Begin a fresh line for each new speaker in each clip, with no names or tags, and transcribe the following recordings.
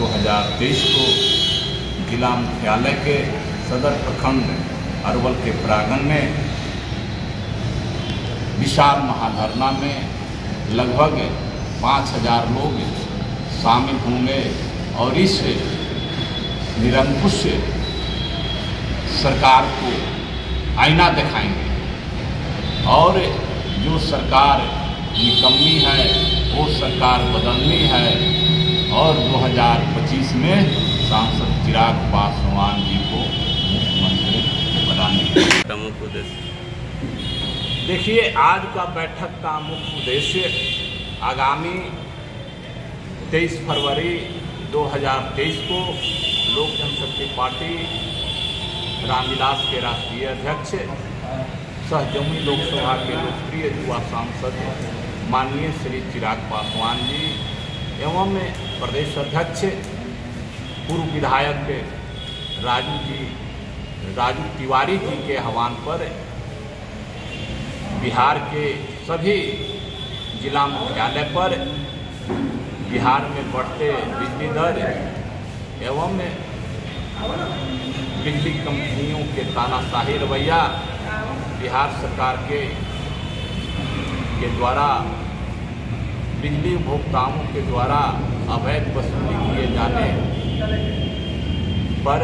2023 को जिला मुख्यालय के सदर प्रखंड अरवल के प्रांगण में विशाल महाधरना में लगभग 5000 लोग शामिल होंगे और इस निरंकुश सरकार को आईना दिखाएंगे और जो सरकार निकम्मी है वो सरकार बदलनी है और 2025 में सांसद चिराग पासवान जी को मुख्यमंत्री बनाने
प्रमुख उद्देश्य।
देखिए, आज का बैठक का मुख्य उद्देश्य आगामी 23 फरवरी 2023 को लोक जनशक्ति पार्टी रामविलास के राष्ट्रीय अध्यक्ष सह जमुई लोकसभा के लोकप्रिय युवा सांसद माननीय श्री चिराग पासवान जी एवं प्रदेश अध्यक्ष पूर्व विधायक राजू तिवारी जी के आह्वान पर बिहार के सभी जिला मुख्यालय पर बिहार में बढ़ते बिजली दर एवं बिजली कंपनियों के तानाशाही रवैया बिहार सरकार के द्वारा बिजली उपभोक्ताओं के द्वारा अवैध वसूली किए जाने पर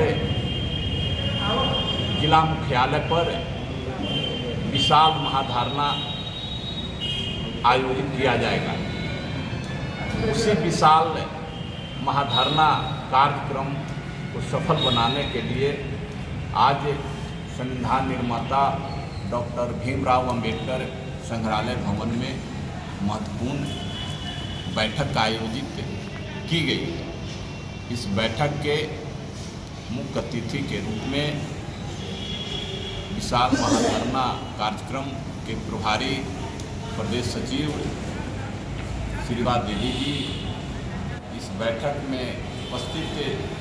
जिला मुख्यालय पर विशाल महाधरना आयोजित किया जाएगा। उसी विशाल महाधरना कार्यक्रम को सफल बनाने के लिए आज संविधान निर्माता डॉक्टर भीमराव अंबेडकर संग्रहालय भवन में महत्वपूर्ण बैठक आयोजित की गई। इस बैठक के मुख्य अतिथि के रूप में विशाल महाधरना कार्यक्रम के प्रभारी प्रदेश सचिव श्रीवाद देवी जी, इस बैठक में उपस्थित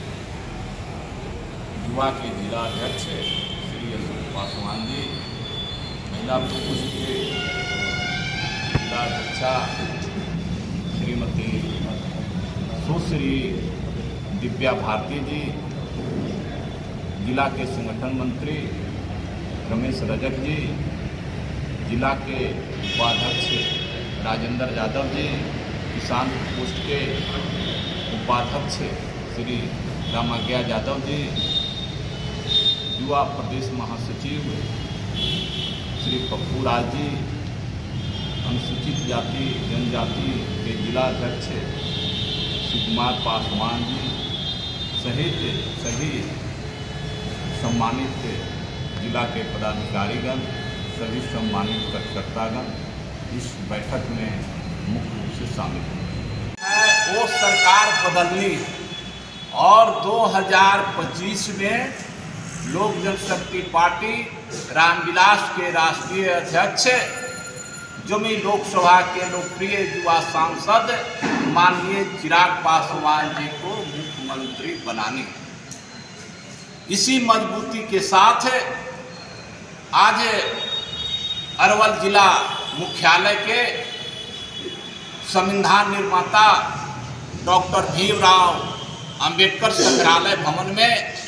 युवा के जिला अध्यक्ष श्री अशोक पासवान जी, महिला प्रकोष्ठ के जिला अध्यक्षा श्रीमती सुश्री दिव्या भारती जी, जिला के संगठन मंत्री रमेश रजक जी, जिला के उपाध्यक्ष राजेंद्र यादव जी, किसान प्रकोष्ठ के उपाध्यक्ष श्री रामाज्ञा यादव जी, युवा प्रदेश महासचिव श्री पप्पू राज जी, अनुसूचित जाति जनजाति के जिला अध्यक्ष सुकुमार पासवान जी सहित सभी सम्मानित जिला के पदाधिकारीगण, सभी सम्मानित कार्यकर्तागण इस बैठक में मुख्य रूप से शामिल हैं। वो सरकार बदलनी और 2025 में लोक जनशक्ति पार्टी रामविलास के राष्ट्रीय अध्यक्ष जमुई लोकसभा के लोकप्रिय युवा सांसद माननीय चिराग पासवान जी को मुख्यमंत्री बनानी। इसी मजबूती के साथ आज अरवल जिला मुख्यालय के संविधान निर्माता डॉक्टर भीमराव अंबेडकर संग्रहालय भवन में